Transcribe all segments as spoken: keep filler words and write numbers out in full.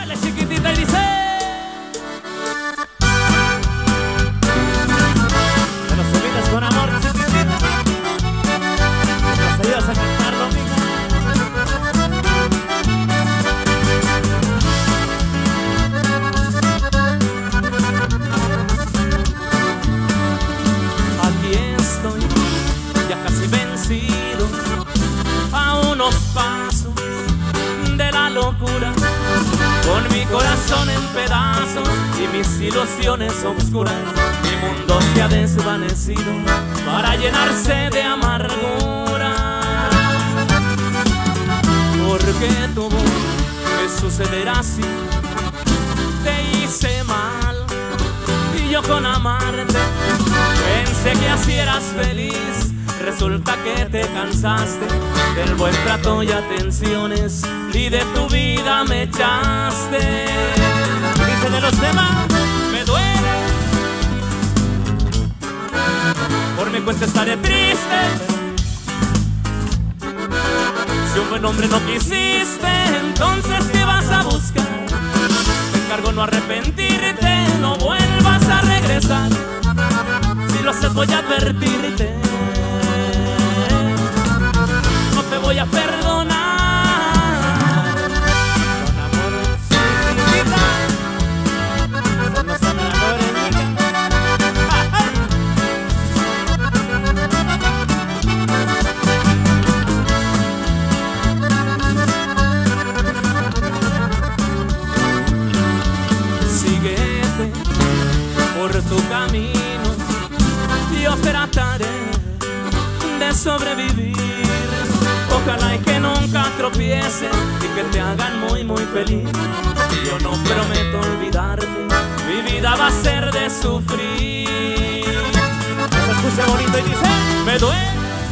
Dale, chiquitita, y dice. Te los olvidas con amor, chiquitita. Nos ayudas a cantarlo, mija. Aquí estoy, ya casi vencido, a unos pasos de la locura, con mi corazón en pedazos y mis ilusiones obscuras. Mi mundo se ha desvanecido para llenarse de amargura. Porque tuvo que suceder así, te hice mal y yo con amarte pensé que así eras feliz. Resulta que te cansaste del buen trato y atenciones y de tu vida me echaste. Dice de los demás, me duele, por mi cuenta estaré triste. Si un buen hombre no quisiste, entonces ¿qué vas a buscar? Te encargo no arrepentirte, no vuelvas a regresar. Si lo haces voy a advertirte, no te voy a perdonar. Con amor, chiquitita, son los adoradores, síguete por tu camino, yo trataré de sobrevivir. Ojalá y que nunca tropieces y que te hagan muy muy feliz. Yo no prometo olvidarte, mi vida va a ser de sufrir. Se escucha bonito y dice, me duele,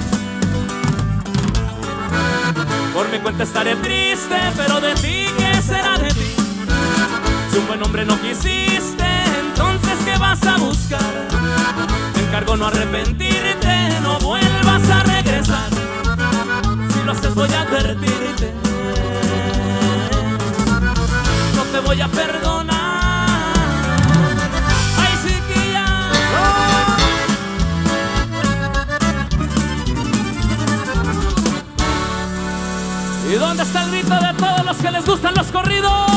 por mi cuenta estaré triste, pero de ti, ¿qué será de ti? Si un buen hombre no quisiste, entonces ¿qué vas a buscar? Te encargo no arrepentirte, no vuelvas a regresar. Si lo haces voy a advertirte, no te voy a perdonar. Ay, chiquilla, oh. ¿Y dónde está el grito de todos los que les gustan los corridos?